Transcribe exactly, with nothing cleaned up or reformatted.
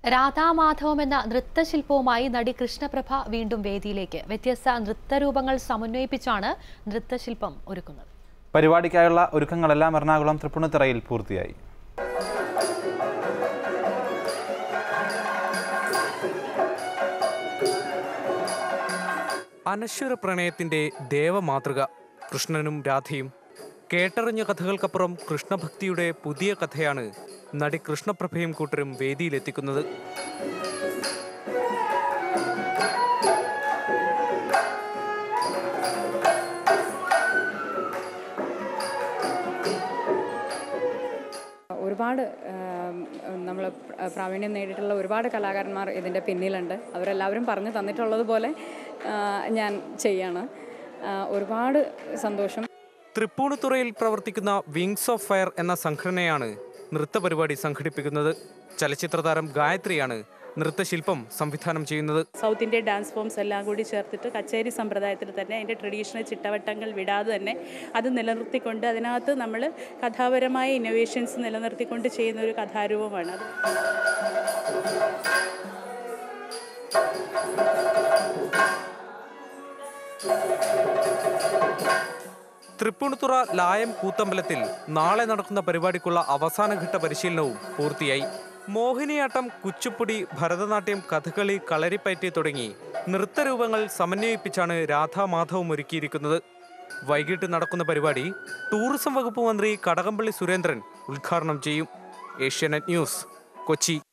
രാധാമാധവം എന്ന നൃത്തശില്പവുമായി നടി കൃഷ്ണപ്രഭ വീണ്ടും വേദിയിലേക്ക്. വ്യത്യസ്ത നൃത്തരൂപങ്ങൾ സമന്വയിപ്പിച്ചാണ് നൃത്തശില്പം ഒരുക്കുന്നത്. പരിപാടിക്കായുള്ള ഒരുക്കങ്ങളെല്ലാം എറണാകുളം തൃപ്പൂണിത്തുറയിൽ പൂർത്തിയായി. അനശ്വര പ്രണയത്തിന്റെ ദേവമാതൃക കൃഷ്ണനും രാധയും. കേട്ടറിഞ്ഞ കഥകൾക്കപ്പുറം കൃഷ്ണഭക്തിയുടെ പുതിയ കഥയാണ് നടി കൃഷ്ണപ്രഭയും കൂട്ടരും വേദിയിലെത്തിക്കുന്നത്. ഒരുപാട് നമ്മൾ പ്രാവീണ്യം നേടിയിട്ടുള്ള ഒരുപാട് കലാകാരന്മാർ ഇതിൻ്റെ പിന്നിലുണ്ട്. അവരെല്ലാവരും പറഞ്ഞു തന്നിട്ടുള്ളതുപോലെ ഞാൻ ചെയ്യാണ്. ഒരുപാട് സന്തോഷം. തൃപ്പൂണിത്തുറയിൽ പ്രവർത്തിക്കുന്ന വിങ്സ് ഓഫ് ഫയർ എന്ന സംഘടനയാണ് നൃത്തപരിപാടി സംഘടിപ്പിക്കുന്നത്. ചലച്ചിത്ര താരം ഗായത്രിയാണ് നൃത്തശില്പം സംവിധാനം ചെയ്യുന്നത്. സൗത്ത് ഇന്ത്യൻ ഡാൻസ് ഫോംസ് എല്ലാം കൂടി ചേർത്തിട്ട് കച്ചേരി സമ്പ്രദായത്തിൽ തന്നെ അതിൻ്റെ ട്രഡീഷണൽ ചിട്ടവട്ടങ്ങൾ വിടാതെ തന്നെ അത് നിലനിർത്തിക്കൊണ്ട് അതിനകത്ത് നമ്മൾ കഥാപരമായ ഇന്നോവേഷൻസ് നിലനിർത്തിക്കൊണ്ട് ചെയ്യുന്ന ഒരു കഥാരൂപമാണ് അത്. തൃപ്പൂണിത്തുറ ലായം കൂത്തമ്പലത്തിൽ നാളെ നടക്കുന്ന പരിപാടിക്കുള്ള അവസാനഘട്ട പരിശീലനവും പൂർത്തിയായി. മോഹിനിയാട്ടം, കുച്ചിപ്പുടി, ഭരതനാട്യം, കഥകളി, കളരിപ്പയറ്റ് തുടങ്ങി നൃത്തരൂപങ്ങൾ സമന്വയിപ്പിച്ചാണ് രാധാമാധവം ഒരുക്കിയിരിക്കുന്നത്. വൈകിട്ട് നടക്കുന്ന പരിപാടി ടൂറിസം വകുപ്പ് മന്ത്രി കടകംപള്ളി സുരേന്ദ്രൻ ഉദ്ഘാടനം ചെയ്യും. ഏഷ്യാനെറ്റ് ന്യൂസ്, കൊച്ചി.